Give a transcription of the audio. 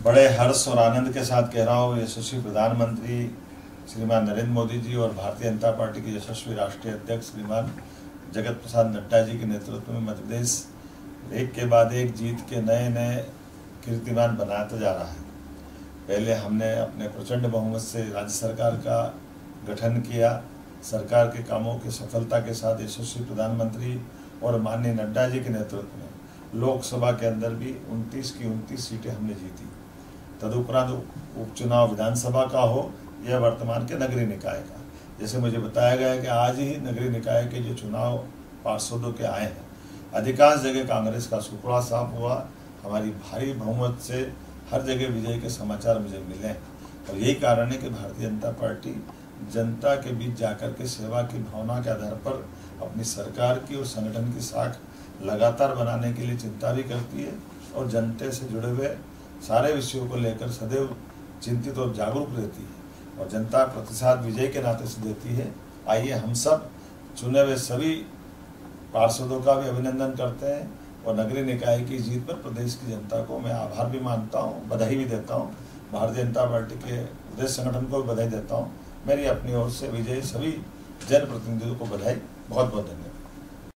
बड़े हर्ष और आनंद के साथ कह रहा हूँ, यशस्वी प्रधानमंत्री श्रीमान नरेंद्र मोदी जी और भारतीय जनता पार्टी के यशस्वी राष्ट्रीय अध्यक्ष श्रीमान जगत प्रसाद नड्डा जी के नेतृत्व में मध्य प्रदेश एक के बाद एक जीत के नए नए कीर्तिमान बनाता जा रहा है। पहले हमने अपने प्रचंड बहुमत से राज्य सरकार का गठन किया। सरकार के कामों की सफलता के साथ यशस्वी प्रधानमंत्री और माननीय नड्डा जी के नेतृत्व में लोकसभा के अंदर भी 29 की 29 सीटें हमने जीती। तदुपरांत उपचुनाव विधानसभा का हो या वर्तमान के नगरीय निकाय का, जैसे मुझे बताया गया है कि आज ही नगरीय निकाय के जो चुनाव पार्षदों के आए हैं, अधिकांश जगह कांग्रेस का सुपड़ा साफ हुआ। हमारी भारी बहुमत से हर जगह विजय के समाचार मुझे मिले हैं और यही कारण है कि भारतीय जनता पार्टी जनता के बीच जाकर के सेवा की भावना के आधार पर अपनी सरकार की और संगठन की साख लगातार बनाने के लिए चिंता भी करती है और जनता से जुड़े हुए सारे विषयों को लेकर सदैव चिंतित और जागरूक रहती है और जनता प्रतिशत विजय के नाते से देती है। आइए हम सब चुने हुए सभी पार्षदों का भी अभिनंदन करते हैं और नगरीय निकाय की जीत पर प्रदेश की जनता को मैं आभार भी मानता हूं, बधाई भी देता हूं। भारतीय जनता पार्टी के प्रदेश संगठन को भी बधाई देता हूं। मेरी अपनी ओर से विजयी सभी जनप्रतिनिधियों को बधाई। बहुत बहुत धन्यवाद।